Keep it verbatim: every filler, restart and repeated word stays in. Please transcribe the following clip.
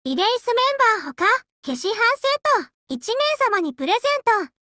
リレースメンバーほか、消し半セット、いちめいさまにプレゼント。